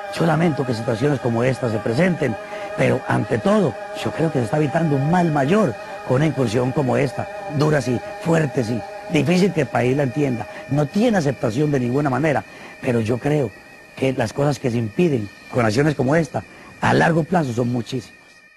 Yo lamento que situaciones como esta se presenten, pero ante todo, yo creo que se está evitando un mal mayor con una incursión como esta, dura sí, fuerte sí, difícil que el país la entienda, no tiene aceptación de ninguna manera, pero yo creo que las cosas que se impiden con acciones como esta, a largo plazo son muchísimas.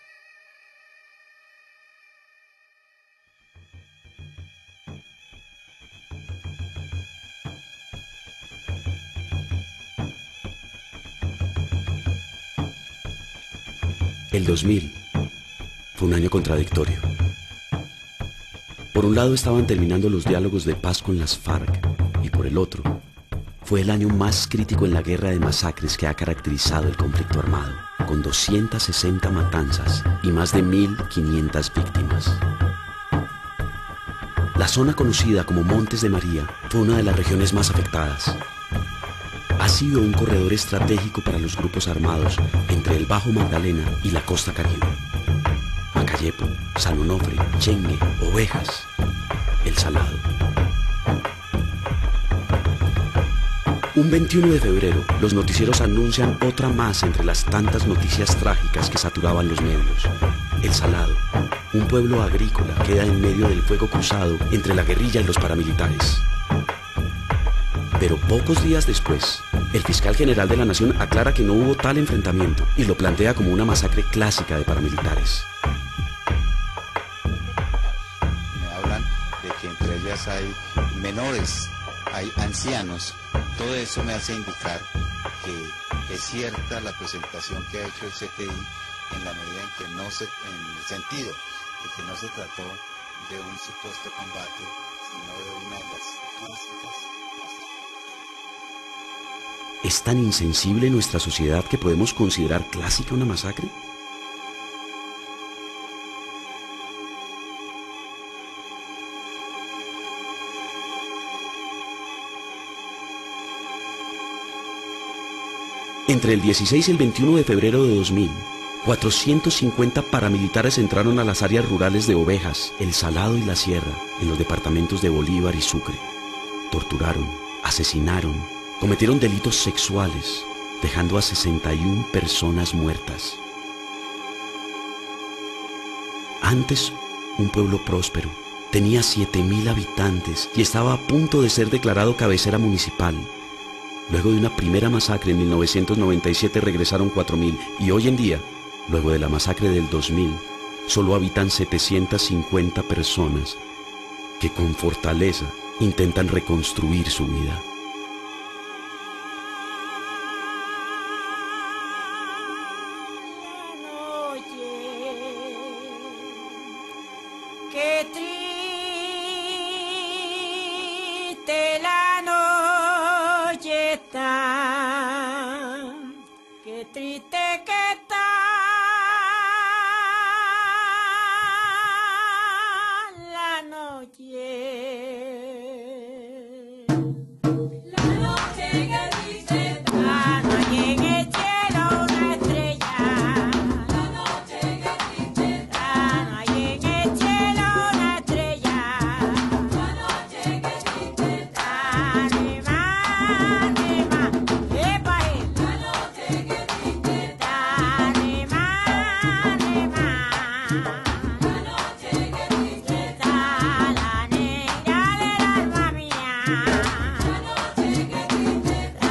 El 2000 fue un año contradictorio. Por un lado estaban terminando los diálogos de paz con las FARC y por el otro fue el año más crítico en la guerra de masacres que ha caracterizado el conflicto armado, con 260 matanzas y más de 1.500 víctimas. La zona conocida como Montes de María fue una de las regiones más afectadas. Ha sido un corredor estratégico para los grupos armados entre el Bajo Magdalena y la costa Caribe. Macayepo, San Onofre, Chengue, Ovejas, El Salado. Un 21 de febrero, los noticieros anuncian otra más entre las tantas noticias trágicas que saturaban los medios. El Salado, un pueblo agrícola, queda en medio del fuego cruzado entre la guerrilla y los paramilitares. Pero pocos días después, el fiscal general de la Nación aclara que no hubo tal enfrentamiento y lo plantea como una masacre clásica de paramilitares. Me hablan de que entre ellas hay menores, hay ancianos. Todo eso me hace indicar que es cierta la presentación que ha hecho el CTI en la medida en que en el sentido de que no se trató de un supuesto combate, sino de una de las clásicas. ¿Es tan insensible nuestra sociedad que podemos considerar clásica una masacre? Entre el 16 y el 21 de febrero de 2000, 450 paramilitares entraron a las áreas rurales de Ovejas, El Salado y La Sierra, en los departamentos de Bolívar y Sucre. Torturaron, asesinaron, cometieron delitos sexuales, dejando a 61 personas muertas. Antes, un pueblo próspero, tenía 7.000 habitantes y estaba a punto de ser declarado cabecera municipal. Luego de una primera masacre en 1997 regresaron 4.000 y hoy en día, luego de la masacre del 2000, solo habitan 750 personas que con fortaleza intentan reconstruir su vida. Qué triste la noche está, qué triste que está la noche. La noche que triste está, no hay en el cielo una estrella. La noche que triste está, no hay en el cielo una estrella. La noche que triste está, nema, epa, la noche que triste está, nema. La noche que triste está, la negra del alma mía. La noche que triste está.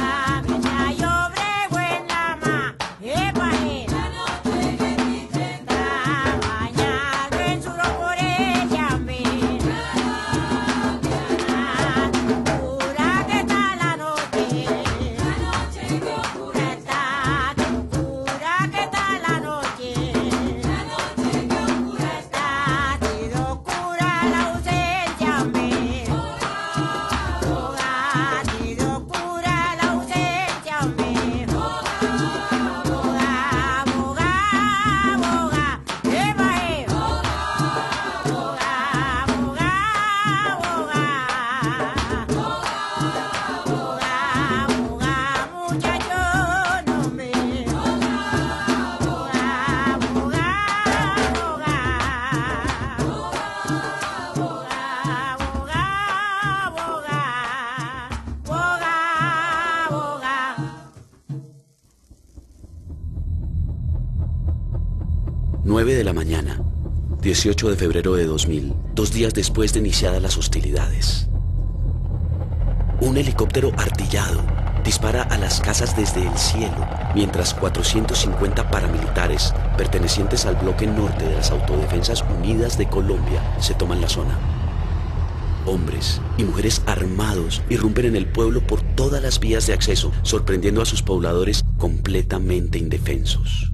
9 de la mañana, 18 de febrero de 2000, 2 días después de iniciadas las hostilidades. Un helicóptero artillado dispara a las casas desde el cielo, mientras 450 paramilitares pertenecientes al bloque norte de las Autodefensas Unidas de Colombia se toman la zona. Hombres y mujeres armados irrumpen en el pueblo por todas las vías de acceso, sorprendiendo a sus pobladores completamente indefensos.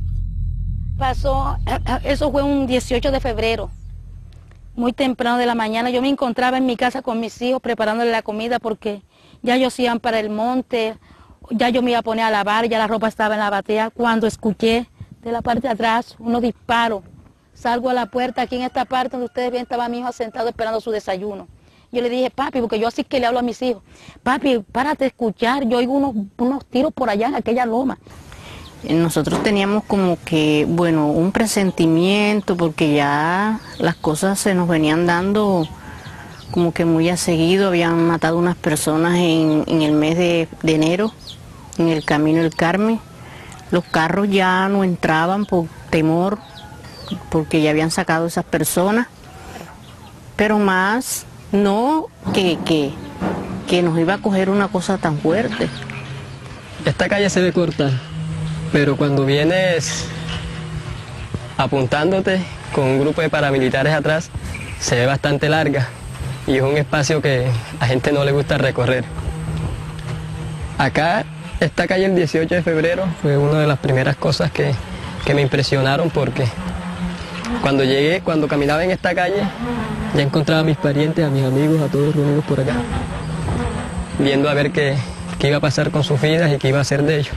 Eso fue un 18 de febrero, muy temprano de la mañana. Yo me encontraba en mi casa con mis hijos preparándole la comida porque ya ellos iban para el monte, ya yo me iba a poner a lavar, ya la ropa estaba en la batea, cuando escuché de la parte de atrás unos disparos. Salgo a la puerta, aquí en esta parte donde ustedes ven, estaba mi hijo sentado esperando su desayuno. Yo le dije, papi, porque yo así que le hablo a mis hijos, papi, párate a escuchar, yo oigo unos tiros por allá en aquella loma. Nosotros teníamos como que, bueno, un presentimiento, porque ya las cosas se nos venían dando como que muy a seguido. Habían matado unas personas en el mes de enero, en el Camino del Carmen. Los carros ya no entraban por temor, porque ya habían sacado esas personas, pero más no que nos iba a coger una cosa tan fuerte. Esta calle se ve corta, pero cuando vienes apuntándote con un grupo de paramilitares atrás, se ve bastante larga y es un espacio que a gente no le gusta recorrer. Acá, esta calle el 18 de febrero fue una de las primeras cosas que me impresionaron, porque cuando caminaba en esta calle, ya encontraba a mis parientes, a mis amigos, a todos reunidos por acá, viendo a ver qué iba a pasar con sus vidas y qué iba a hacer de ellos.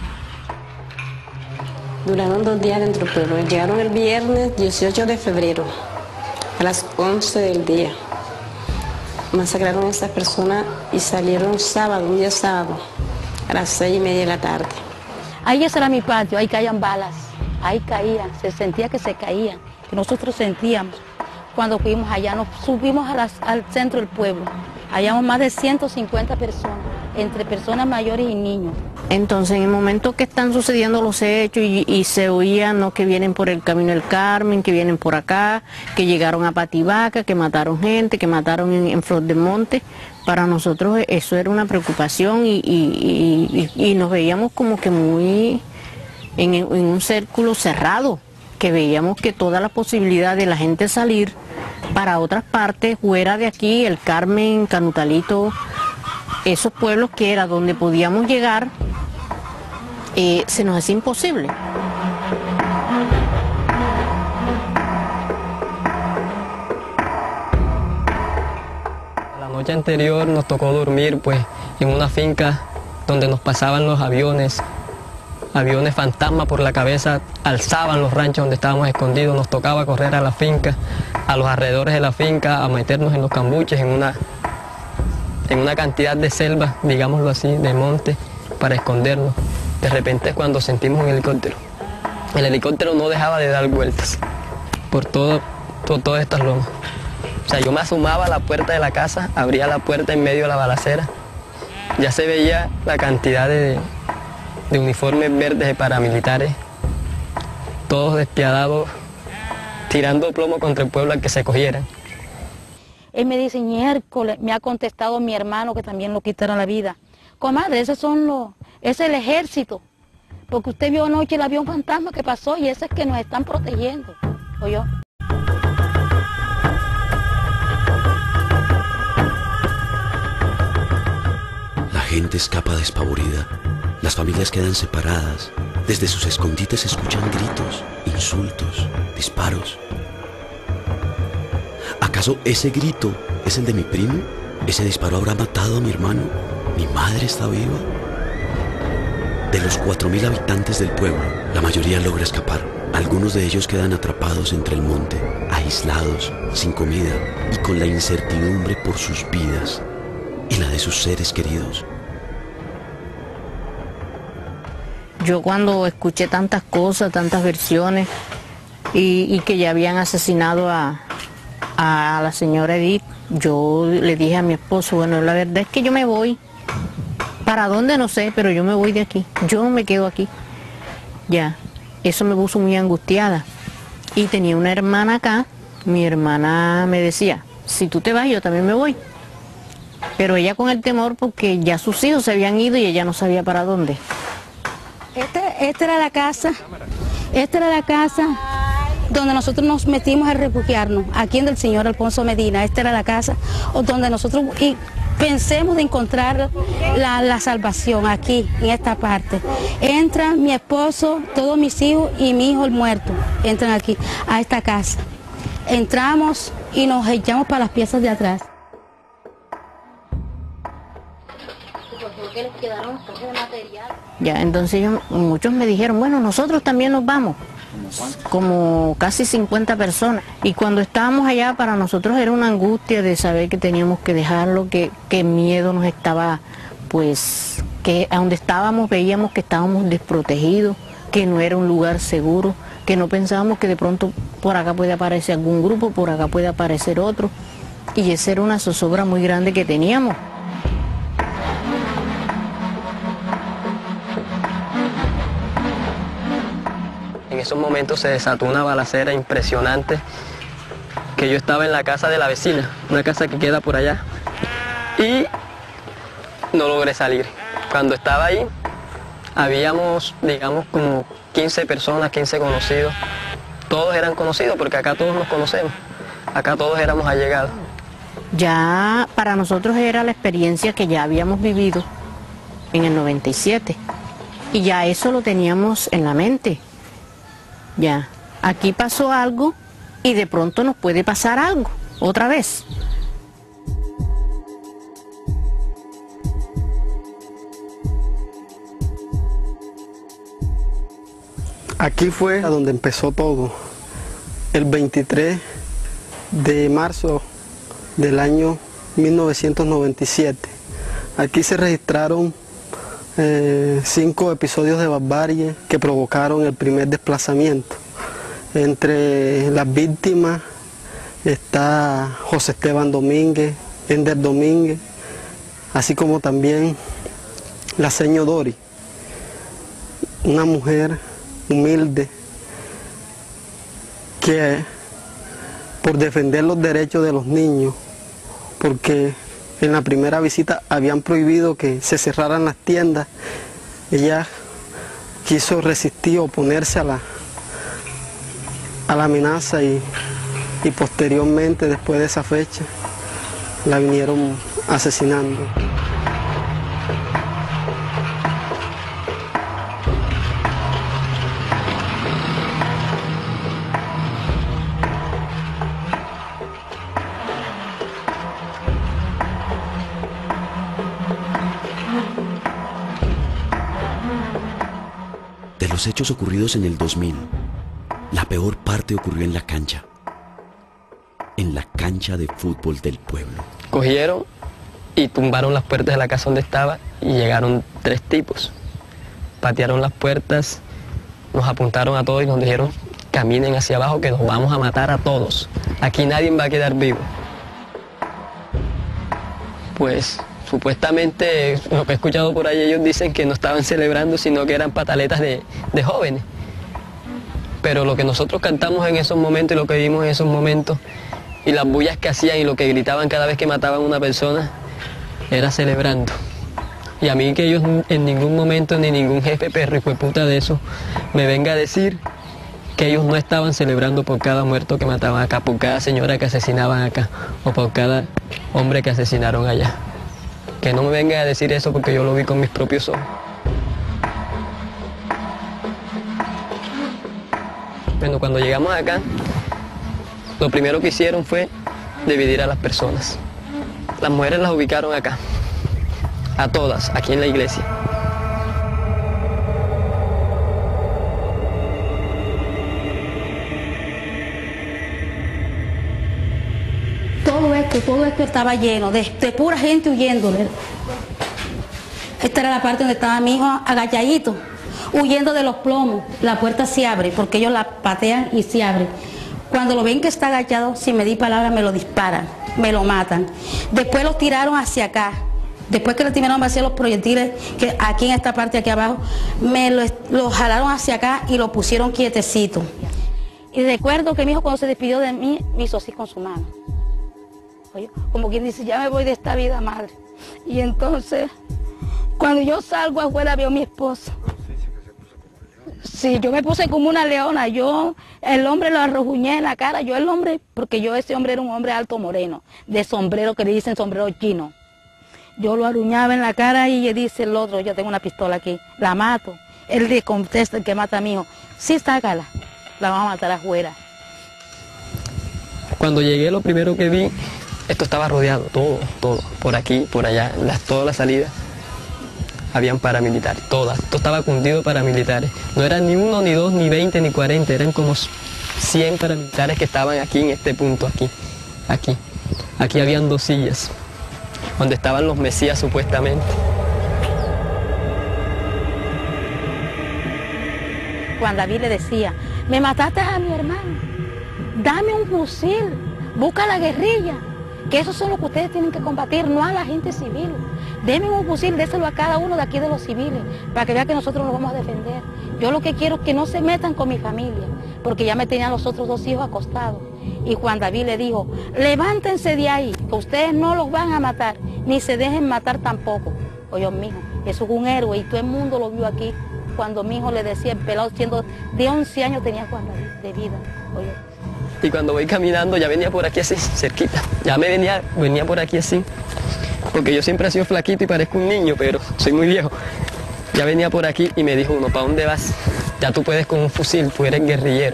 Duraron 2 días dentro del pueblo. Llegaron el viernes 18 de febrero, a las 11 del día. Masacraron a esas personas y salieron sábado, un día sábado, a las 6:30 de la tarde. Ahí ese era mi patio, ahí caían balas, ahí caían, se sentía que se caían, que nosotros sentíamos. Cuando fuimos allá, nos subimos al centro del pueblo, hallamos más de 150 personas, entre personas mayores y niños. Entonces, en el momento que están sucediendo los hechos y se oían, ¿no?, que vienen por el Camino del Carmen, que vienen por acá, que llegaron a Pativaca, que mataron gente, que mataron en Flor del Monte, para nosotros eso era una preocupación y nos veíamos como que muy en un círculo cerrado, que veíamos que toda la posibilidad de la gente salir para otras partes, fuera de aquí, el Carmen, Canutalito, esos pueblos que era donde podíamos llegar, se nos hacía imposible. La noche anterior nos tocó dormir pues en una finca donde nos pasaban los aviones fantasma por la cabeza, alzaban los ranchos donde estábamos escondidos. Nos tocaba correr a la finca, a los alrededores de la finca, a meternos en los cambuches, en una cantidad de selva, digámoslo así, de monte, para escondernos. De repente, cuando sentimos un helicóptero, el helicóptero no dejaba de dar vueltas por todas estas lomas. O sea, yo me asomaba a la puerta de la casa, abría la puerta en medio de la balacera, ya se veía la cantidad de uniformes verdes de paramilitares, todos despiadados, tirando plomo contra el pueblo al que se cogieran. Él me dice, miércoles, me ha contestado mi hermano que también lo quitaron la vida. Comadre, ese es el ejército, porque usted vio anoche el avión fantasma que pasó y ese es que nos están protegiendo, ¿oyó? La gente escapa despavorida. Las familias quedan separadas. Desde sus escondites se escuchan gritos, insultos, disparos. ¿Acaso ese grito es el de mi primo? ¿Ese disparo habrá matado a mi hermano? ¿Mi madre está viva? De los 4.000 habitantes del pueblo, la mayoría logra escapar. Algunos de ellos quedan atrapados entre el monte, aislados, sin comida y con la incertidumbre por sus vidas y la de sus seres queridos. Yo cuando escuché tantas cosas, tantas versiones y que ya habían asesinado a la señora Edith, yo le dije a mi esposo, bueno, la verdad es que yo me voy. ¿Para dónde? No sé, pero yo me voy de aquí. Yo no me quedo aquí. Ya, eso me puso muy angustiada. y tenía una hermana acá. Mi hermana me decía, si tú te vas yo también me voy. Pero ella con el temor porque ya sus hijos se habían ido y ella no sabía para dónde. Esta era la casa donde nosotros nos metimos a refugiarnos, aquí en el señor Alfonso Medina. Esta era la casa donde nosotros pensemos de encontrar la salvación, aquí, en esta parte. Entra mi esposo, todos mis hijos y mi hijo el muerto, entran aquí, a esta casa. Entramos y nos echamos para las piezas de atrás. Ya, entonces muchos me dijeron, bueno, nosotros también nos vamos. Como casi 50 personas. Y cuando estábamos allá, para nosotros era una angustia de saber que teníamos que dejarlo, que miedo nos estaba, pues, que a donde estábamos veíamos que estábamos desprotegidos, que no era un lugar seguro, que no pensábamos que de pronto por acá puede aparecer algún grupo, por acá puede aparecer otro. Y esa era una zozobra muy grande que teníamos. En esos momentos se desató una balacera impresionante, que yo estaba en la casa de la vecina, una casa que queda por allá, y no logré salir. Cuando estaba ahí, habíamos, digamos, como 15 personas, 15 conocidos. Todos eran conocidos porque acá todos nos conocemos, acá todos éramos allegados. Ya para nosotros era la experiencia que ya habíamos vivido en el 97, y ya eso lo teníamos en la mente. Ya, aquí pasó algo y de pronto nos puede pasar algo, otra vez. Aquí fue a donde empezó todo, el 23 de marzo del año 1997. Aquí se registraron 5 episodios de barbarie que provocaron el primer desplazamiento. Entre las víctimas está José Esteban Domínguez, Ender Domínguez, así como también la señora Dori, una mujer humilde que por defender los derechos de los niños, porque en la primera visita habían prohibido que se cerraran las tiendas, ella quiso resistir, oponerse a la amenaza y posteriormente, después de esa fecha, la vinieron asesinando. De los hechos ocurridos en el 2000, la peor parte ocurrió en la cancha de fútbol del pueblo. Cogieron y tumbaron las puertas de la casa donde estaba y llegaron 3 tipos. Patearon las puertas, nos apuntaron a todos y nos dijeron, caminen hacia abajo que nos vamos a matar a todos. Aquí nadie va a quedar vivo. Pues supuestamente, lo que he escuchado por ahí, ellos dicen que no estaban celebrando, sino que eran pataletas de jóvenes. Pero lo que nosotros cantamos en esos momentos y lo que vimos en esos momentos, y las bullas que hacían y lo que gritaban cada vez que mataban a una persona, era celebrando. Y a mí que ellos en ningún momento, ni ningún jefe perro y puta de eso, me venga a decir que ellos no estaban celebrando por cada muerto que mataban acá, por cada señora que asesinaban acá, o por cada hombre que asesinaron allá. Que no me venga a decir eso porque yo lo vi con mis propios ojos. Bueno, cuando llegamos acá, lo primero que hicieron fue dividir a las personas. Las mujeres las ubicaron acá, a todas, aquí en la iglesia. Todo esto estaba lleno de pura gente huyendo. Esta era la parte donde estaba mi hijo agachadito, huyendo de los plomos. La puerta se abre porque ellos la patean y se abre. Cuando lo ven que está agachado, sin medir palabras, me lo disparan, me lo matan. Después los tiraron hacia acá. Después que le tiraron hacia los proyectiles, que aquí en esta parte aquí abajo, me lo jalaron hacia acá y lo pusieron quietecito. Y recuerdo que mi hijo cuando se despidió de mí, me hizo así con su mano. Oye, como quien dice, ya me voy de esta vida, madre. Y entonces, cuando yo salgo afuera veo a mi esposa. Sí, yo me puse como una leona. Yo, el hombre lo arrojuñé en la cara. Yo el hombre, porque ese hombre era un hombre alto moreno, de sombrero que le dicen sombrero chino. Yo lo arruñaba en la cara y le dice el otro, yo tengo una pistola aquí, la mato. Él le contesta, el que mata a mi hijo, sí, sácala, la vamos a matar afuera. Cuando llegué lo primero que vi, esto estaba rodeado, todo, por aquí, por allá, todas las salidas. Habían paramilitares, todas, esto estaba cundido paramilitares. No eran ni 1, ni 2, ni 20, ni 40, eran como 100 paramilitares que estaban aquí en este punto, aquí. Aquí habían 2 sillas, donde estaban los mesías supuestamente. Juan David le decía, me mataste a mi hermano, dame un fusil, busca la guerrilla, que eso es lo que ustedes tienen que combatir, no a la gente civil. Denme un fusil, déselo a cada uno de aquí de los civiles, para que vean que nosotros nos vamos a defender. Yo lo que quiero es que no se metan con mi familia, porque ya me tenían los otros 2 hijos acostados. Y Juan David le dijo, levántense de ahí, que ustedes no los van a matar, ni se dejen matar tampoco. Oye, mijo, eso es un héroe y todo el mundo lo vio aquí. Cuando mi hijo le decía, el pelado siendo de 11 años tenía Juan David de vida. Oye. Y cuando voy caminando ya venía por aquí así, cerquita. Ya venía por aquí así. Porque yo siempre he sido flaquito y parezco un niño, pero soy muy viejo. Ya venía por aquí y me dijo uno, ¿para dónde vas? Ya tú puedes con un fusil, tú eres guerrillero.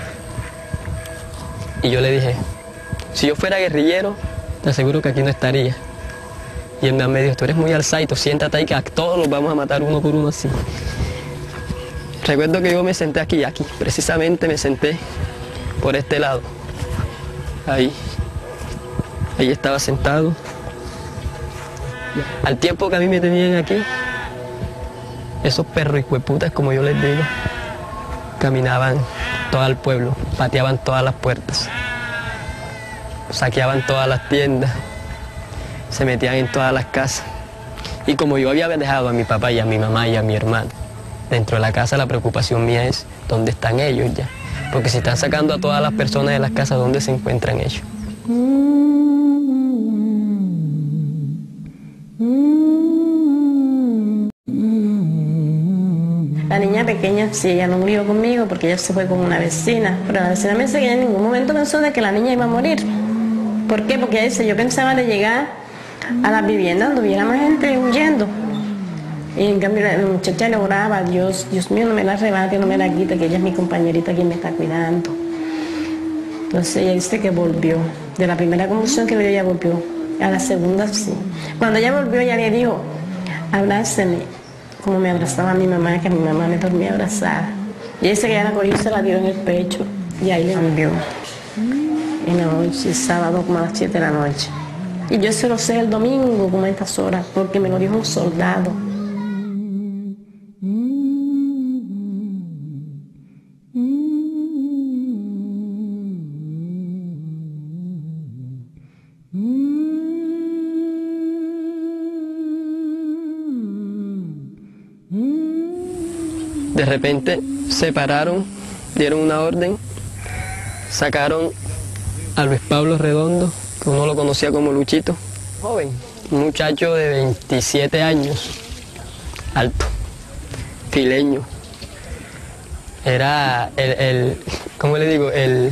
Y yo le dije, si yo fuera guerrillero, te aseguro que aquí no estaría. Y él me dijo, tú eres muy alzaito, siéntate ahí que a todos los vamos a matar uno por uno así. Recuerdo que yo me senté aquí, precisamente me senté por este lado. Ahí estaba sentado. Al tiempo que a mí me tenían aquí, esos perros hijueputas, como yo les digo, caminaban todo el pueblo, pateaban todas las puertas, saqueaban todas las tiendas, se metían en todas las casas. Y como yo había dejado a mi papá y a mi mamá y a mi hermano dentro de la casa, la preocupación mía es dónde están ellos ya. Porque si están sacando a todas las personas de las casas, ¿dónde se encuentran ellos? La niña pequeña, sí, ella no murió conmigo porque ella se fue con una vecina, pero la vecina me dice que ella en ningún momento pensó de que la niña iba a morir. ¿Por qué? Porque ella dice, yo pensaba de llegar a las viviendas donde hubiera más gente huyendo. Y en cambio la muchacha le oraba, Dios mío, no me la arrebate, no me la quite, que ella es mi compañerita quien me está cuidando. Entonces ella dice que volvió. De la primera convulsión que le dio, ella volvió. A la segunda, sí. Cuando ella volvió, ella le dijo, abráceme, como me abrazaba mi mamá, que mi mamá me dormía abrazada. Y ella dice que ella la cogió y se la dio en el pecho, y ahí le envió. En la noche, sábado como a las 7 de la noche. Y yo se lo sé el domingo, como a estas horas, porque me lo dijo un soldado. De repente se pararon, dieron una orden, sacaron a Luis Pablo Redondo, que uno lo conocía como Luchito, joven, un muchacho de 27 años, alto, fileño. Era ¿cómo le digo? El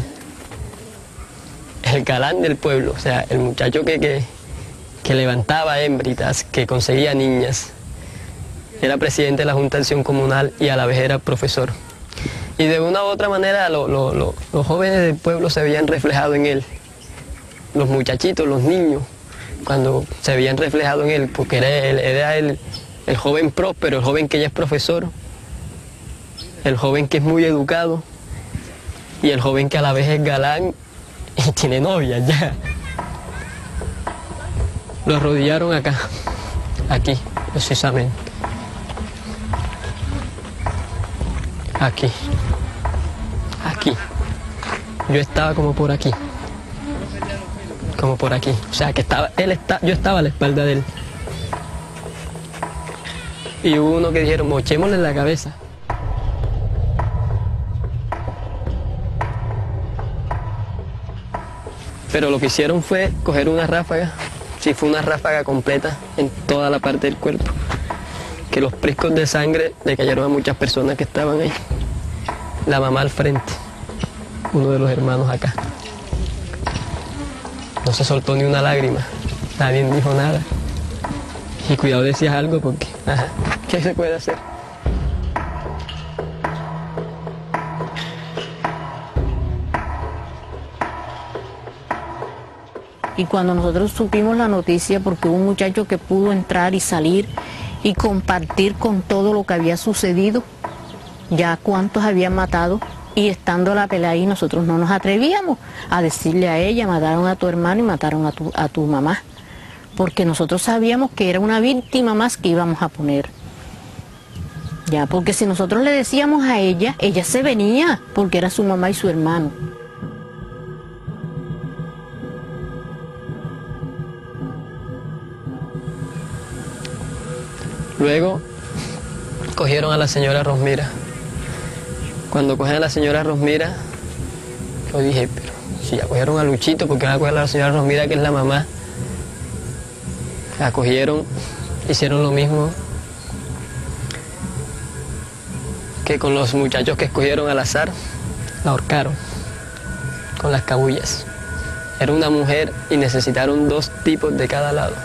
galán del pueblo, o sea, el muchacho que levantaba hembritas, que conseguía niñas. Era presidente de la Junta de Acción Comunal y a la vez era profesor. Y de una u otra manera los jóvenes del pueblo se veían reflejados en él. Los muchachitos, los niños, cuando se veían reflejados en él, porque era el joven próspero, el joven que ya es profesor, el joven que es muy educado y el joven que a la vez es galán y tiene novia ya. Lo arrodillaron acá, aquí, precisamente. Aquí. Yo estaba como por aquí. Como por aquí. O sea, que yo estaba a la espalda de él. Y hubo uno que dijeron, mochémosle la cabeza. Pero lo que hicieron fue coger una ráfaga, sí, fue una ráfaga completa en toda la parte del cuerpo, que los priscos de sangre le cayeron a muchas personas que estaban ahí. La mamá al frente, uno de los hermanos acá. No se soltó ni una lágrima, nadie dijo nada. Y cuidado decías algo porque, ajá, ¿qué se puede hacer? Y cuando nosotros supimos la noticia, porque hubo un muchacho que pudo entrar y salir y compartir con todo lo que había sucedido, ya cuántos habían matado, y estando la pelea ahí nosotros no nos atrevíamos a decirle a ella, mataron a tu hermano y mataron a tu mamá, porque nosotros sabíamos que era una víctima más que íbamos a poner. Ya, porque si nosotros le decíamos a ella, ella se venía, porque era su mamá y su hermano. Luego cogieron a la señora Rosmira. Cuando cogieron a la señora Rosmira, yo dije, pero si ya cogieron a Luchito, ¿por qué van a coger a la señora Rosmira, que es la mamá? La cogieron, hicieron lo mismo que con los muchachos que escogieron al azar, la ahorcaron con las cabullas. Era una mujer y necesitaron 2 tipos de cada lado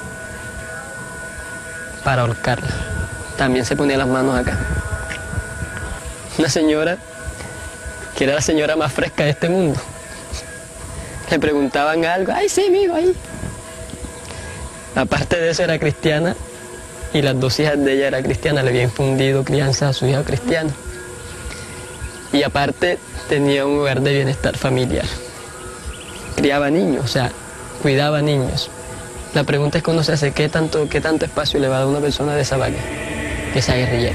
para ahorcarla. También se ponía las manos acá. Una señora que era la señora más fresca de este mundo. Le preguntaban algo, ay sí, mijo, ahí. Aparte de eso era cristiana y las 2 hijas de ella eran cristianas, le había infundido crianza a su hija cristiana. Y aparte tenía un hogar de bienestar familiar. Criaba niños, o sea, cuidaba niños. La pregunta es cuando se hace, ¿qué tanto espacio le va a dar una persona de esa vaca, que sea guerrillera?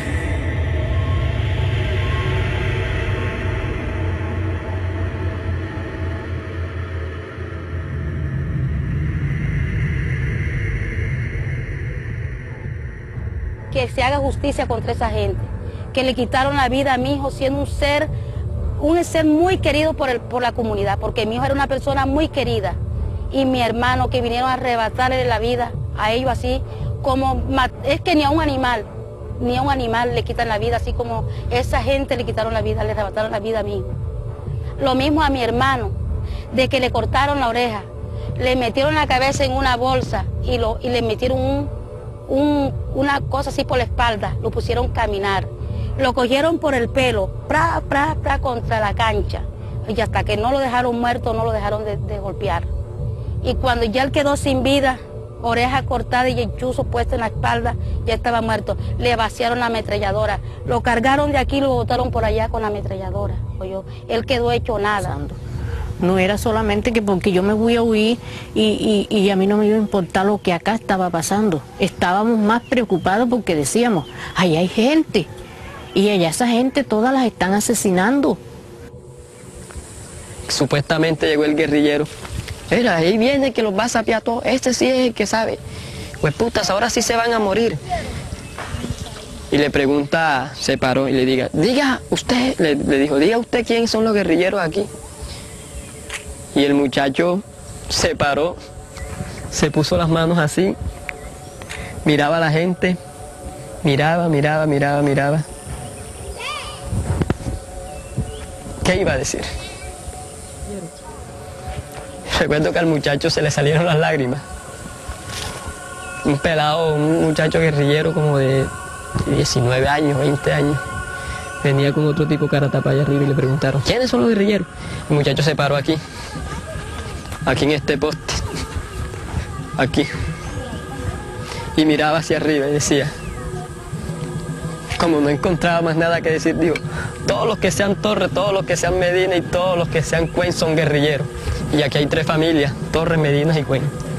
Que se haga justicia contra esa gente, que le quitaron la vida a mi hijo siendo un ser muy querido por la comunidad, porque mi hijo era una persona muy querida, y mi hermano que vinieron a arrebatarle la vida a ellos así, como es que ni a un animal le quitan la vida, así como esa gente le quitaron la vida, le arrebataron la vida a mi hijo. Lo mismo a mi hermano, de que le cortaron la oreja, le metieron la cabeza en una bolsa y le metieron una cosa así por la espalda, lo pusieron a caminar, lo cogieron por el pelo, contra la cancha, y hasta que no lo dejaron muerto, no lo dejaron de golpear. Y cuando ya él quedó sin vida, oreja cortada y el chuzo puesto en la espalda, ya estaba muerto, le vaciaron la ametralladora, lo cargaron de aquí y lo botaron por allá con la ametralladora. Él quedó hecho nada. No era solamente que porque yo me voy a huir y a mí no me iba a importar lo que acá estaba pasando. Estábamos más preocupados porque decíamos, ahí hay gente, y allá esa gente todas las están asesinando. Supuestamente llegó el guerrillero. Mira, ahí viene que los va a sapear todos, este sí es el que sabe. Pues putas, ahora sí se van a morir. Y le pregunta, se paró y le diga usted, le dijo, diga usted quién son los guerrilleros aquí. Y el muchacho se paró, se puso las manos así, miraba a la gente, miraba. ¿Qué iba a decir? Recuerdo que al muchacho se le salieron las lágrimas. Un pelado, un muchacho guerrillero como de 19 años, 20 años. Venía con otro tipo cara tapa allá arriba y le preguntaron, ¿quiénes son los guerrilleros? El muchacho se paró aquí en este poste, aquí. Y miraba hacia arriba y decía, como no encontraba más nada que decir, digo, todos los que sean Torres, todos los que sean Medina y todos los que sean Cuen son guerrilleros. Y aquí hay 3 familias, Torres, Medina y Cuen.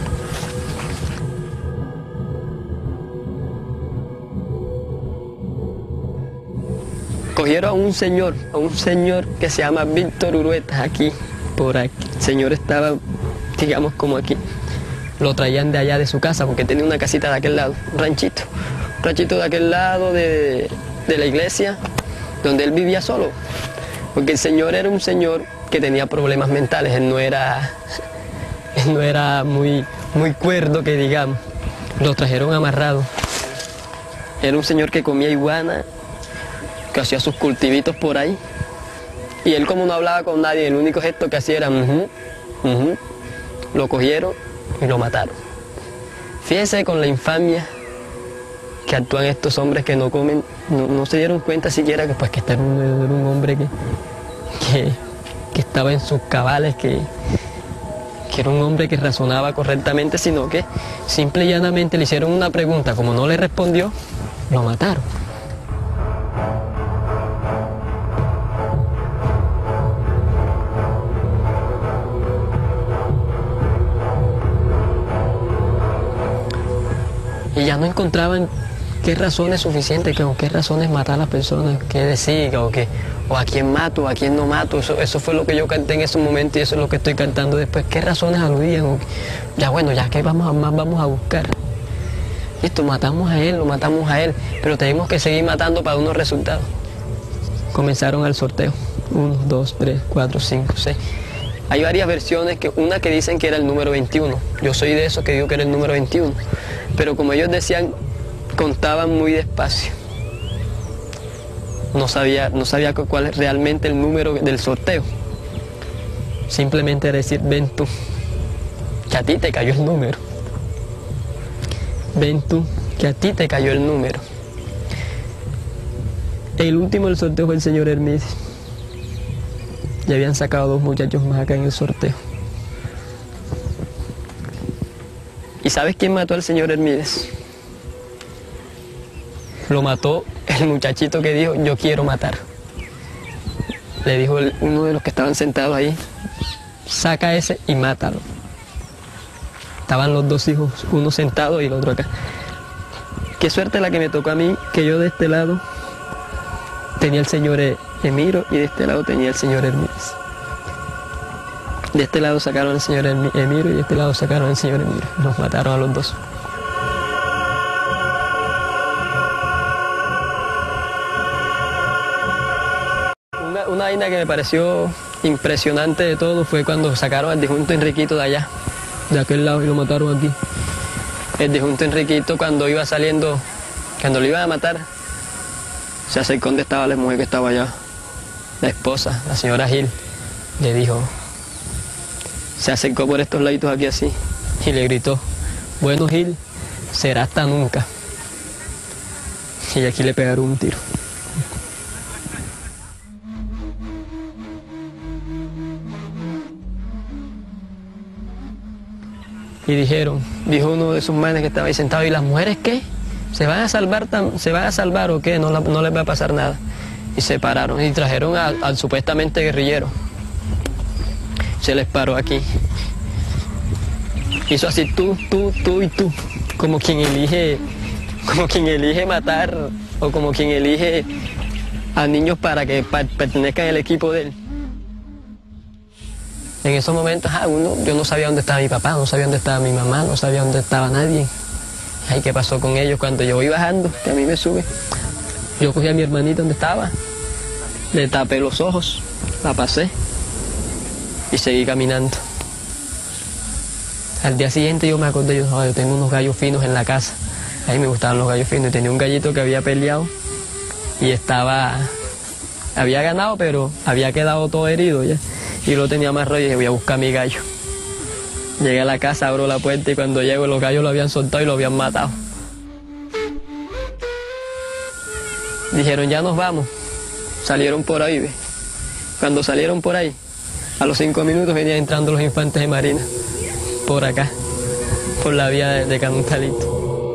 Cogieron a un señor que se llama Víctor Uruetas, aquí, por aquí. El señor estaba, digamos, como aquí. Lo traían de allá de su casa, porque tenía una casita de aquel lado, un ranchito de aquel lado de la iglesia, donde él vivía solo. Porque el señor era un señor que tenía problemas mentales, él no era él no era muy cuerdo, que digamos. Lo trajeron amarrado. Era un señor que comía iguana, que hacía sus cultivitos por ahí. Y él, como no hablaba con nadie, el único gesto que hacía era lo cogieron y lo mataron. Fíjense con la infamia que actúan estos hombres que no comen, no se dieron cuenta siquiera que, pues, que este era un hombre que estaba en sus cabales, que era un hombre que razonaba correctamente, sino que simple y llanamente le hicieron una pregunta, como no le respondió, lo mataron. Y ya no encontraban qué razones suficientes, o qué razones matar a las personas, qué decir, o a quién mato, o a quién no mato. Eso fue lo que yo canté en ese momento y eso es lo que estoy cantando después. ¿Qué razones aludían? Ya bueno, ya que vamos a buscar. Listo, matamos a él, lo matamos a él, pero tenemos que seguir matando para unos resultados. Comenzaron al sorteo. 1, 2, 3, 4, 5, 6. Hay varias versiones, una que dicen que era el número 21. Yo soy de esos que digo que era el número 21. Pero como ellos decían, contaban muy despacio. No sabía cuál es realmente el número del sorteo. Simplemente era decir, ven tú, que a ti te cayó el número. Ven tú, que a ti te cayó el número. El último del sorteo fue el señor Hermídez. Ya habían sacado 2 muchachos más acá en el sorteo. ¿Y sabes quién mató al señor Hermídez? Lo mató el muchachito que dijo, yo quiero matar. Le dijo uno de los que estaban sentados ahí, saca ese y mátalo. Estaban los 2 hijos, uno sentado y el otro acá. Qué suerte la que me tocó a mí, que yo de este lado tenía el señor Emiro y de este lado tenía el señor Hermídez. De este lado sacaron al señor Emiro y de este lado sacaron al señor Emiro. Los mataron a los 2. Una vaina que me pareció impresionante de todo fue cuando sacaron al disjunto Enriquito de allá, de aquel lado, y lo mataron aquí. El disjunto Enriquito, cuando iba saliendo, cuando lo iban a matar, se acercó donde estaba la mujer que estaba allá. La esposa, la señora Gil, le dijo, se acercó por estos laditos aquí así y le gritó, bueno Gil, será hasta nunca. Y aquí le pegaron un tiro. Y dijo uno de sus manes que estaba ahí sentado, ¿y las mujeres qué? ¿Se van a salvar o qué? No les va a pasar nada. Y se pararon y trajeron al supuestamente guerrillero. Se les paró aquí. Hizo así tú y tú, como quien elige matar, o como quien elige a niños para que pertenezcan al equipo de él. En esos momentos, yo no sabía dónde estaba mi papá, no sabía dónde estaba mi mamá, no sabía dónde estaba nadie. Ay, ¿qué pasó con ellos? Cuando yo voy bajando, que a mí me sube, yo cogí a mi hermanita donde estaba, le tapé los ojos, la pasé y seguí caminando. Al día siguiente yo me acordé, yo tengo unos gallos finos en la casa. A mí me gustaban los gallos finos y tenía un gallito que había peleado y había ganado, pero había quedado todo herido ya. Y lo tenía amarrado y dije, voy a buscar a mi gallo. Llegué a la casa, abro la puerta y cuando llego los gallos lo habían soltado y lo habían matado. Dijeron, ya nos vamos. Salieron por ahí, ¿ve? Cuando salieron por ahí, a los 5 minutos venían entrando los infantes de marina. Por acá, por la vía de Canuntalito.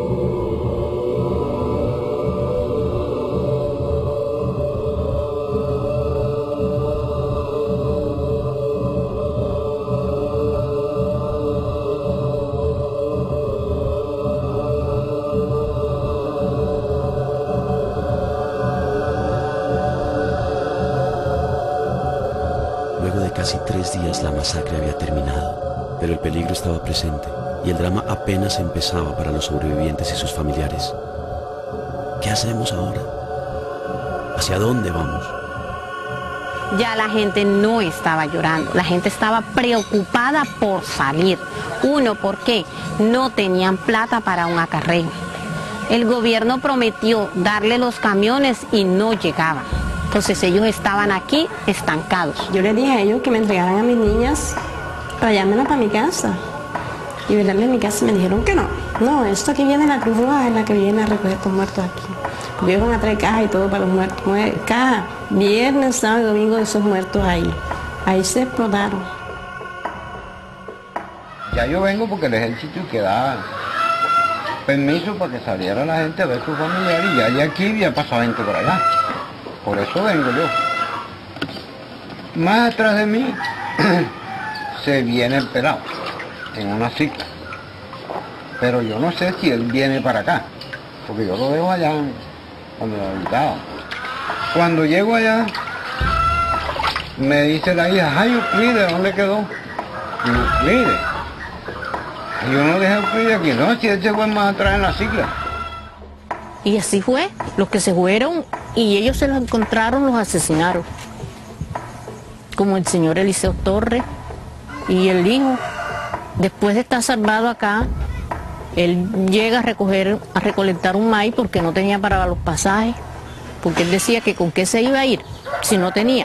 Casi 3 días la masacre había terminado, pero el peligro estaba presente y el drama apenas empezaba para los sobrevivientes y sus familiares. ¿Qué hacemos ahora? ¿Hacia dónde vamos? ya la gente no estaba llorando, la gente estaba preocupada por salir. Uno, ¿por qué? No tenían plata para un acarreo. El gobierno prometió darle los camiones y no llegaban. Entonces ellos estaban aquí estancados. Yo les dije a ellos que me entregaran a mis niñas para llevármelas para mi casa. Y verlas en mi casa me dijeron que no. No, esto aquí viene la Cruz Roja, es la que viene a recoger estos muertos aquí. Porque ellos van a traer cajas y todo para los muertos. Caja, viernes, sábado y domingo de esos muertos ahí. Ahí se explotaron. Ya yo vengo porque el ejército que da permiso para que saliera la gente a ver sus familiares y ya de aquí había pasado gente por allá. Por eso vengo yo. Más atrás de mí se viene el pelado en una cicla. Pero yo no sé si él viene para acá, porque yo lo veo allá cuando lo habitaba. Cuando llego allá, me dice la hija, ay, Euclides, ¿dónde quedó? Y Euclides. Yo no dejé a Euclides aquí, no, si él se fue más atrás en la cicla. Y así fue, los que se fueron y ellos se los encontraron, los asesinaron. Como el señor Eliseo Torres y el hijo. Después de estar salvado acá, él llega a recolectar un maíz porque no tenía para los pasajes, porque él decía que con qué se iba a ir si no tenía.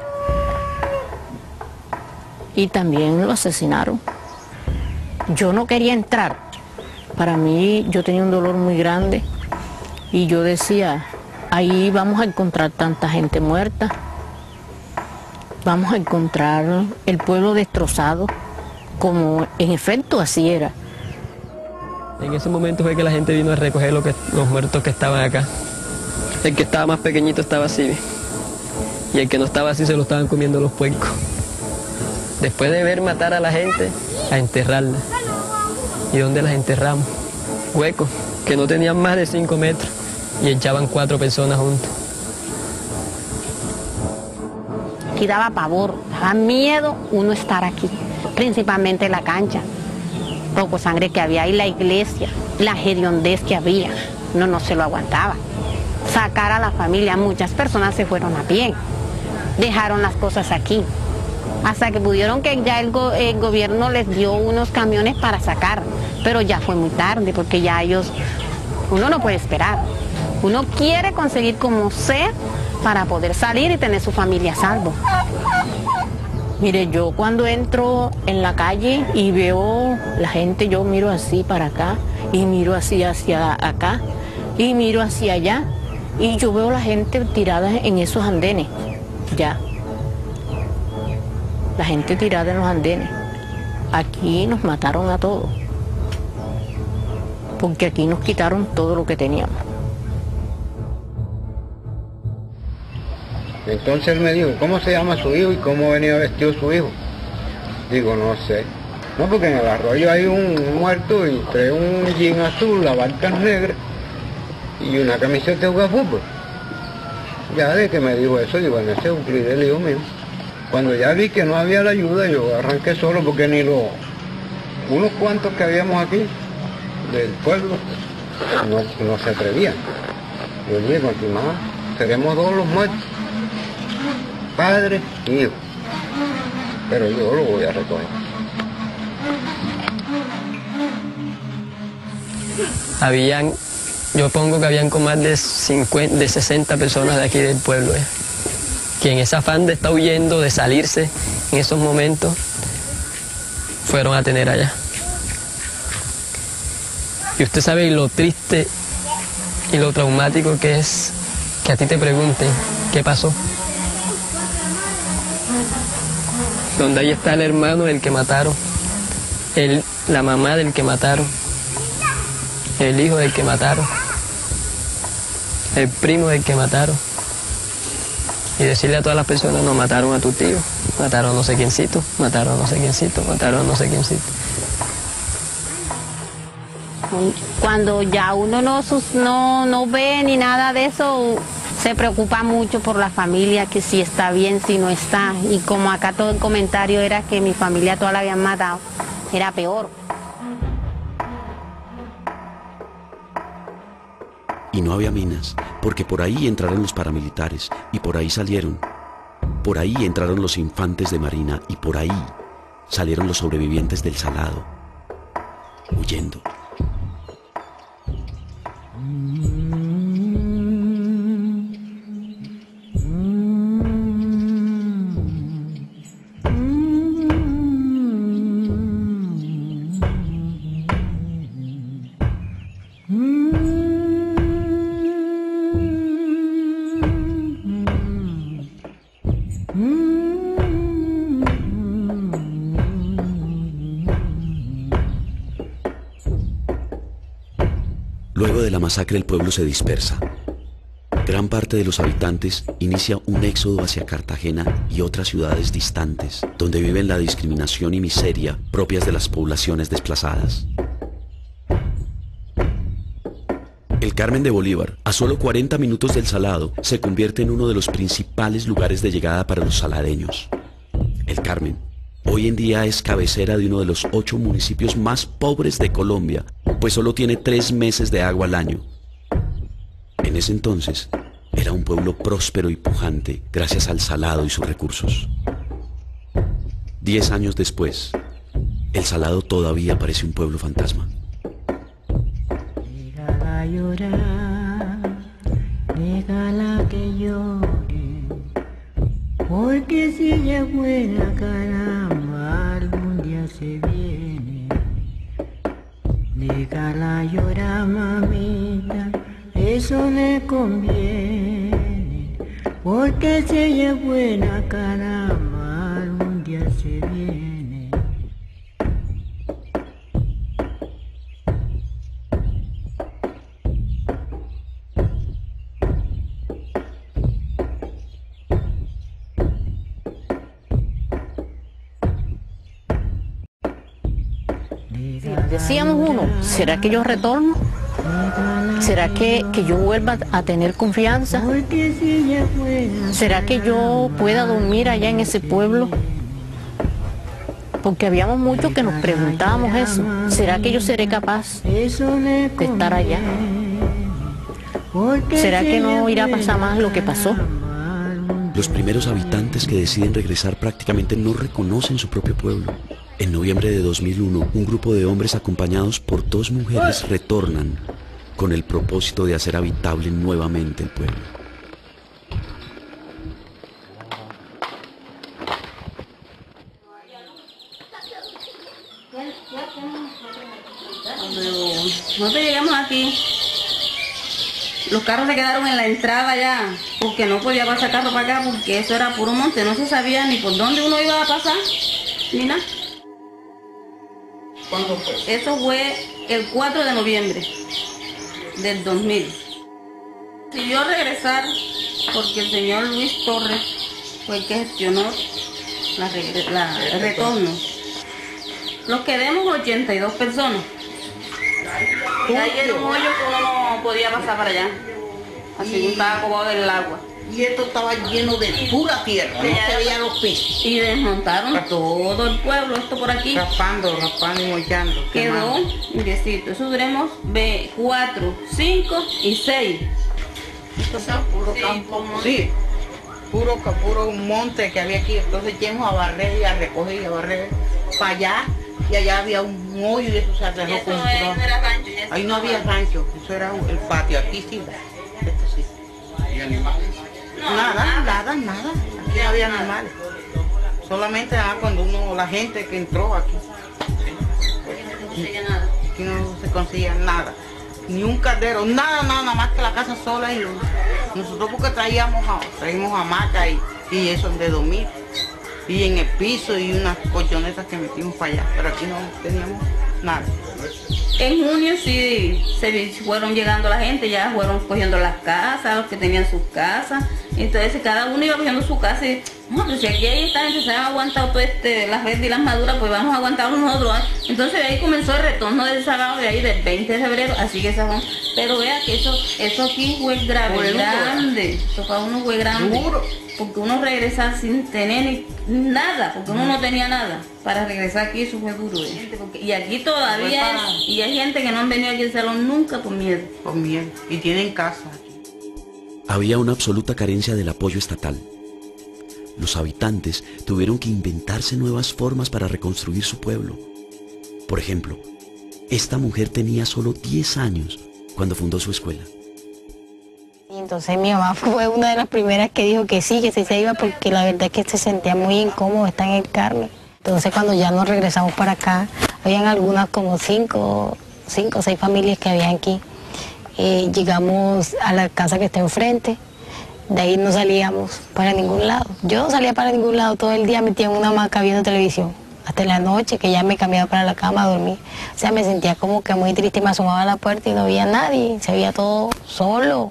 Y también lo asesinaron. Yo no quería entrar. Para mí, yo tenía un dolor muy grande y yo decía, ahí vamos a encontrar tanta gente muerta, vamos a encontrar el pueblo destrozado, como en efecto así era. En ese momento fue que la gente vino a recoger los muertos que estaban acá. El que estaba más pequeñito estaba así, y el que no estaba así se lo estaban comiendo los puercos. Después de ver matar a la gente, a enterrarla. ¿Y dónde las enterramos? Huecos, que no tenían más de 5 metros, y echaban 4 personas juntas. Aquí daba pavor, daba miedo uno estar aquí, principalmente la cancha. Poco sangre que había y la iglesia, la hediondez que había, no se lo aguantaba. Sacar a la familia, muchas personas se fueron a pie, dejaron las cosas aquí, hasta que pudieron que ya el gobierno les dio unos camiones para sacar, pero ya fue muy tarde porque ya uno no puede esperar, uno quiere conseguir como sea para poder salir y tener su familia a salvo. Mire, yo cuando entro en la calle y veo la gente, yo miro así para acá, y miro así hacia acá, y miro hacia allá, y yo veo la gente tirada en esos andenes, ya. La gente tirada en los andenes. Aquí nos mataron a todos, porque aquí nos quitaron todo lo que teníamos. Entonces él me dijo, ¿cómo se llama su hijo y cómo venía vestido su hijo? Digo, no sé. No, porque en el arroyo hay un muerto y trae un jean azul, la barca negra y una camiseta de jugar fútbol. Ya de que me dijo eso, digo, bueno, ese es Euclides, el hijo mío. Cuando ya vi que no había la ayuda, yo arranqué solo porque ni unos cuantos que habíamos aquí del pueblo no se atrevían. Yo dije, continuamos, seremos 2 los muertos. Padre y hijo, pero yo lo voy a recoger. Yo pongo que habían con más de 60 personas de aquí del pueblo, que en ese afán de estar huyendo, de salirse en esos momentos, fueron a tener allá. Y usted sabe lo triste y lo traumático que es que a ti te pregunten qué pasó. Donde ahí está el hermano del que mataron, la mamá del que mataron, el hijo del que mataron, el primo del que mataron. Y decirle a todas las personas, no, mataron a tu tío, mataron a no sé quiéncito, mataron a no sé quiéncito, mataron a no sé quiéncito. Cuando ya uno no ve ni nada de eso, se preocupa mucho por la familia, que si está bien, si no está. Y como acá todo el comentario era que mi familia toda la habían matado, era peor. Y no había minas, porque por ahí entraron los paramilitares y por ahí salieron. Por ahí entraron los infantes de Marina y por ahí salieron los sobrevivientes del Salado, huyendo. Luego de la masacre el pueblo se dispersa. Gran parte de los habitantes inicia un éxodo hacia Cartagena y otras ciudades distantes, donde viven la discriminación y miseria propias de las poblaciones desplazadas. El Carmen de Bolívar, a solo 40 minutos del Salado, se convierte en uno de los principales lugares de llegada para los saladeños. El Carmen hoy en día es cabecera de uno de los 8 municipios más pobres de Colombia, pues solo tiene 3 meses de agua al año. En ese entonces, era un pueblo próspero y pujante gracias al Salado y sus recursos. 10 años después, el Salado todavía parece un pueblo fantasma. Déjala llorar, déjala que llore, porque si ella es buena, caramba, algún día se viene. Déjala llorar, mamita, eso le conviene, porque si ella es buena, caramba, algún día se viene. Decíamos uno, ¿será que yo retorno? ¿Será que yo vuelva a tener confianza? ¿Será que yo pueda dormir allá en ese pueblo? Porque habíamos muchos que nos preguntábamos eso. ¿Será que yo seré capaz de estar allá? ¿Será que no irá a pasar más lo que pasó? Los primeros habitantes que deciden regresar prácticamente no reconocen su propio pueblo. En noviembre de 2001, un grupo de hombres acompañados por 2 mujeres retornan con el propósito de hacer habitable nuevamente el pueblo. Cuando nosotros llegamos aquí, los carros se quedaron en la entrada ya, porque no podía pasar carro para acá, porque eso era puro monte, no se sabía ni por dónde uno iba a pasar, ni nada. ¿Cuándo fue? Eso fue el 4 de noviembre del 2000. Decidió regresar porque el señor Luis Torres fue el que gestionó el retorno. Los quedamos 82 personas. Y ahí era un hoyo que uno no podía pasar para allá. Así estaba acobado del agua. Y esto estaba lleno de pura tierra, no se veían los pisos. Y desmontaron todo el pueblo, esto por aquí. Raspando y mollando. Quedó indiecito. Eso duremos 4, 5 y 6. Esto es puro campo. Sí, puro monte que había aquí. Entonces llegamos a barrer y a recoger y a barrer para allá. Y allá había un hoyo y eso se arregló con puro. Ahí no había rancho, eso era el patio. Aquí sí, esto sí. ¿Y animales? Nada. Aquí no había animales. Solamente cuando la gente que entró aquí. Aquí no se conseguía nada. Ni un caldero, nada más que la casa sola y luz. Nosotros porque traíamos hamaca y eso de dormir. Y en el piso y unas colchonetas que metimos para allá. Pero aquí no teníamos nada. En junio sí se fueron llegando la gente, ya fueron cogiendo las casas, los que tenían sus casas. Entonces cada uno iba cogiendo su casa y, no, pues si aquí hay esta gente se han aguantado todo las redes y las maduras, pues vamos a aguantarlos nosotros. Entonces de ahí comenzó el retorno del Salado, de ahí del 20 de febrero, así que esa fue. Pero vea que eso aquí fue grande, eso para uno fue grande. Duro. Porque uno regresar sin tener nada, porque uno no tenía nada. Para regresar aquí eso fue duro. Y aquí todavía y hay gente que no han venido aquí al salón nunca por miedo. Por miedo, y tienen casa. Había una absoluta carencia del apoyo estatal. los habitantes tuvieron que inventarse nuevas formas para reconstruir su pueblo. Por ejemplo, esta mujer tenía solo 10 años cuando fundó su escuela. Entonces mi mamá fue una de las primeras que dijo que sí se iba, porque la verdad es que se sentía muy incómodo estar en el Carmen. Entonces cuando ya nos regresamos para acá, habían algunas como 5 o 6 familias que habían aquí. Llegamos a la casa que está enfrente, de ahí no salíamos para ningún lado. Yo no salía para ningún lado, todo el día metía en una hamaca viendo televisión, hasta la noche que ya me cambiaba para la cama a dormir. O sea, me sentía como que muy triste, me asomaba a la puerta y no había nadie, se veía todo solo.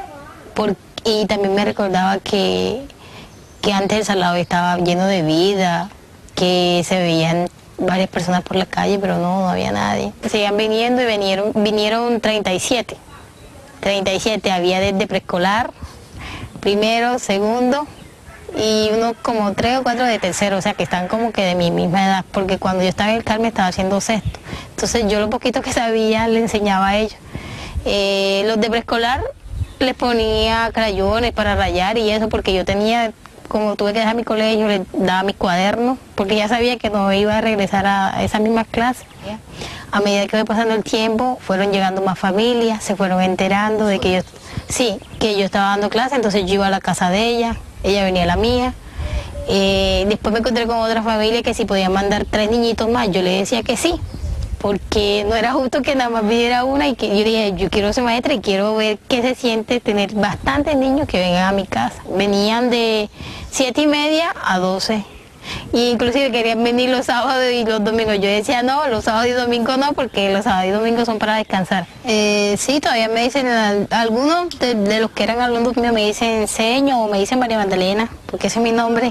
Y también me recordaba que antes el Salado estaba lleno de vida, que se veían varias personas por la calle, pero no había nadie. Seguían viniendo y vinieron 37. 37, había desde preescolar, primero, segundo, y unos como 3 o 4 de tercero, o sea que están como que de mi misma edad, porque cuando yo estaba en el Carmen estaba haciendo sexto. Entonces yo lo poquito que sabía le enseñaba a ellos. Los de preescolar les ponía crayones para rayar y eso, porque yo tenía, como tuve que dejar mi colegio, les daba mis cuadernos, porque ya sabía que no iba a regresar a esas mismas clases. A medida que fue pasando el tiempo, fueron llegando más familias, se fueron enterando de que yo estaba dando clases, entonces yo iba a la casa de ella venía a la mía. Después me encontré con otra familia que si podía mandar 3 niñitos más, yo le decía que sí, porque no era justo que nada más viviera una, y que yo dije, yo quiero ser maestra y quiero ver qué se siente tener bastantes niños que vengan a mi casa. Venían de 7:30 a 12. Y inclusive querían venir los sábados y los domingos. Yo decía no, los sábados y domingos no, porque los sábados y domingos son para descansar. Sí, todavía me dicen, algunos de los que eran alumnos míos me dicen Seño, o me dicen María Magdalena, porque ese es mi nombre.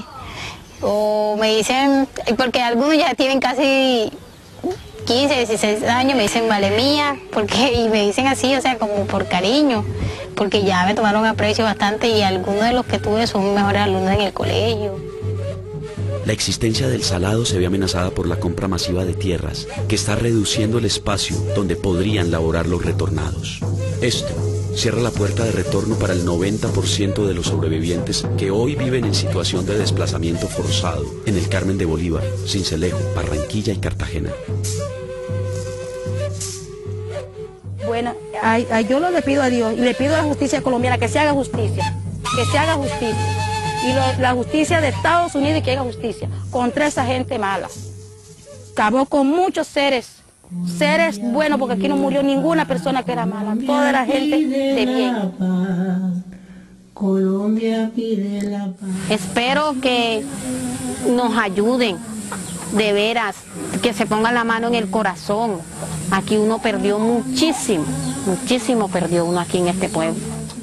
O me dicen, porque algunos ya tienen casi 15, 16 años, me dicen Vale Mía, y me dicen así, o sea, como por cariño, porque ya me tomaron aprecio bastante, y algunos de los que tuve son mejores alumnos en el colegio. La existencia del Salado se ve amenazada por la compra masiva de tierras, que está reduciendo el espacio donde podrían laborar los retornados. Esto cierra la puerta de retorno para el 90% de los sobrevivientes que hoy viven en situación de desplazamiento forzado en el Carmen de Bolívar, Sincelejo, Barranquilla y Cartagena. Bueno, yo le pido a Dios y le pido a la justicia colombiana que se haga justicia, y la justicia de Estados Unidos, y que haga justicia contra esa gente mala. Acabó con muchos seres buenos, porque aquí no murió ninguna persona que era mala, toda la gente de bien. Colombia pide la paz. Espero que nos ayuden, de veras, que se ponga la mano en el corazón. Aquí uno perdió muchísimo perdió uno aquí en este pueblo.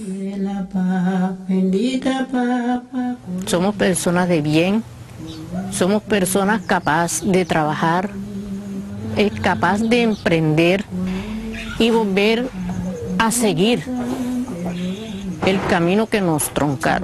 Somos personas de bien, somos personas capaces de trabajar, capaz de emprender y volver a seguir el camino que nos truncaron,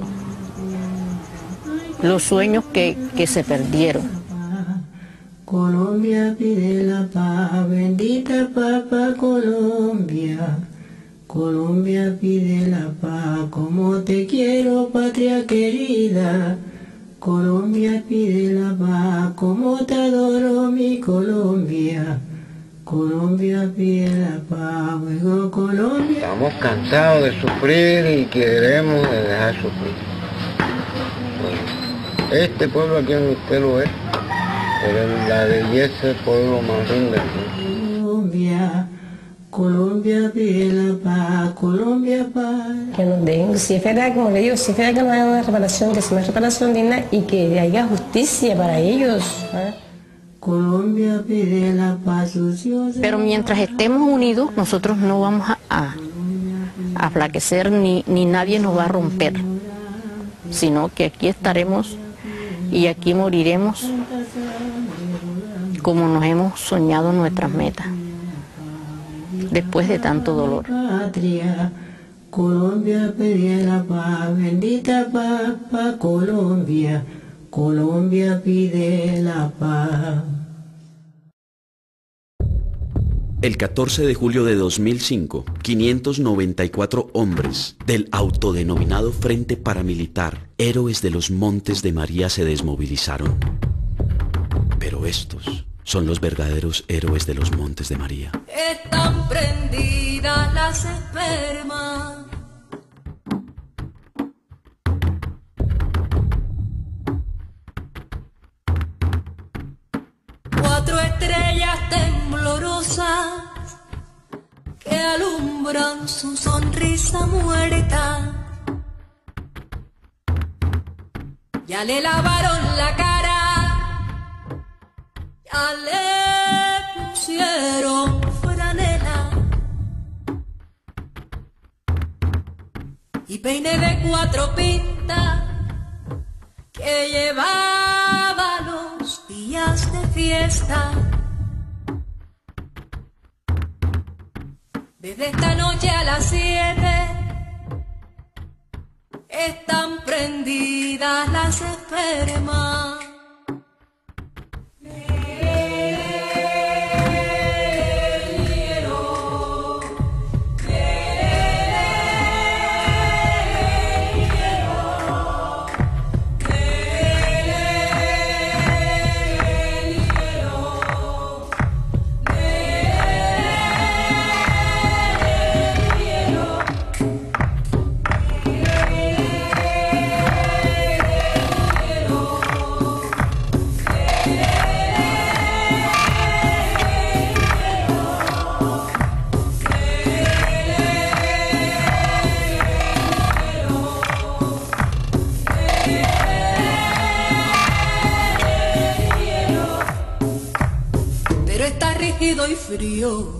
los sueños que se perdieron. Colombia pide la paz, bendita papa Colombia. Colombia pide la paz, como te quiero, patria querida. Colombia pide la paz, como te adoro, mi Colombia. Colombia pide la paz, luego Colombia. Estamos cansados de sufrir y queremos dejar sufrir. Bueno, este pueblo aquí en usted lo es, pero la belleza del pueblo más lindo del mundo. Colombia. Colombia pide la paz, Colombia paz. Que nos den, si es verdad, como le digo, si es verdad que no haya una reparación, que sea una reparación digna y que haya justicia para ellos. Colombia pide la paz. Pero mientras estemos unidos, nosotros no vamos a flaquecer, ni nadie nos va a romper, sino que aquí estaremos y aquí moriremos como nos hemos soñado nuestras metas, después de tanto dolor. Patria, Colombia pide la paz, bendita paz pa' Colombia. Colombia pide la paz. El 14 de julio de 2005, 594 hombres del autodenominado Frente Paramilitar, Héroes de los Montes de María, se desmovilizaron. Pero estos son los verdaderos héroes de los Montes de María. Están prendidas las espermas. 4 estrellas temblorosas que alumbran su sonrisa muerta. Ya le lavaron la cara, ya le pusieron franela y peine de 4 pintas que llevaba los días de fiesta. Desde esta noche a las 7 están prendidas las espermas. Y frío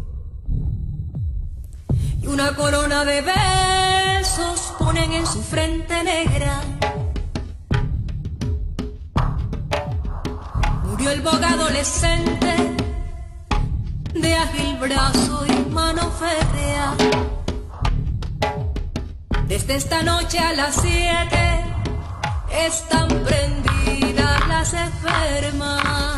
y una corona de besos ponen en su frente negra. Murió el boga adolescente de ágil brazo y mano férrea. Desde esta noche a las 7 están prendidas las enfermas.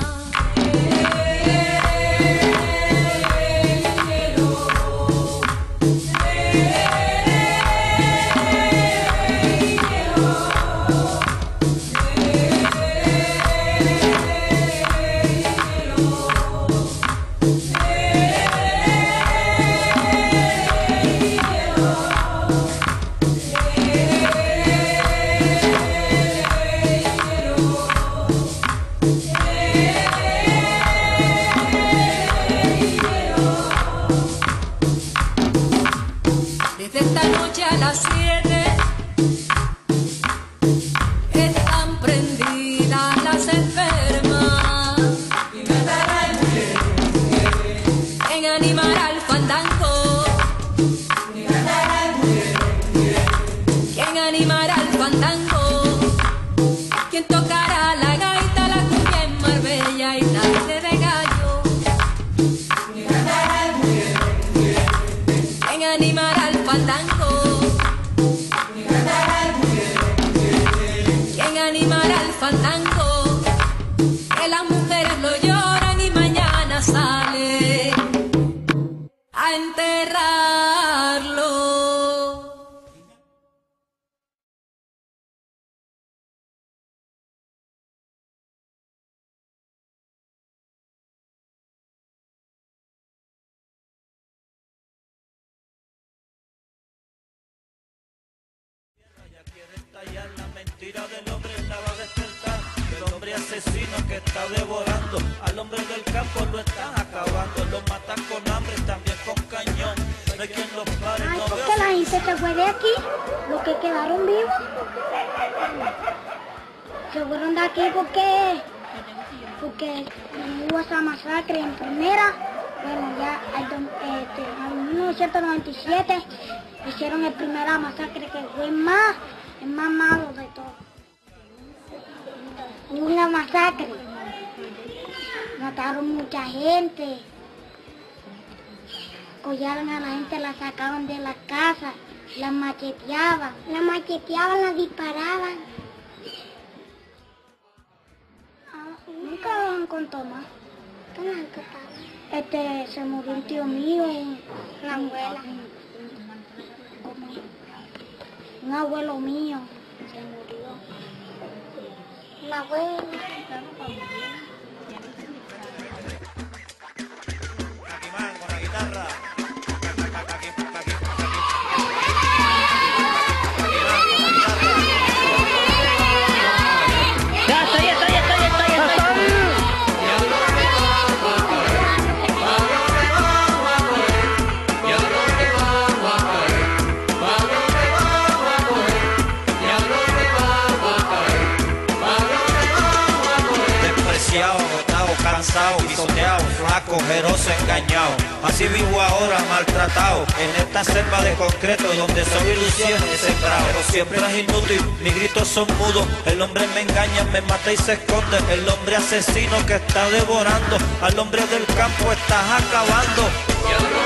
La mentira del hombre la va a despertar. El hombre asesino que está devorando al hombre del campo lo están acabando. Lo matan con hambre, también con cañón. No hay quien los pare. Ay, no porque la gente se fue de aquí, los que quedaron vivos se fueron de aquí porque hubo esa masacre en primera. Bueno, ya en 1997 hicieron el primera masacre que fue el más malo de todo. Hubo una masacre, mataron mucha gente, collaron a la gente, la sacaban de la casa, la macheteaban, la disparaban. Nunca lo han contado más. ¿Qué me han contado? Se murió un tío mío, una abuela. Un abuelo mío se murió. Un abuelo. Con la guitarra. Agotado, cansado, pisoteado, flaco, feroz, engañado. Así vivo ahora maltratado, en esta selva de concreto donde soy ilusión he sembrado. Pero siempre es inútil, mis gritos son mudos. El hombre me engaña, me mata y se esconde. El hombre asesino que está devorando. Al hombre del campo estás acabando.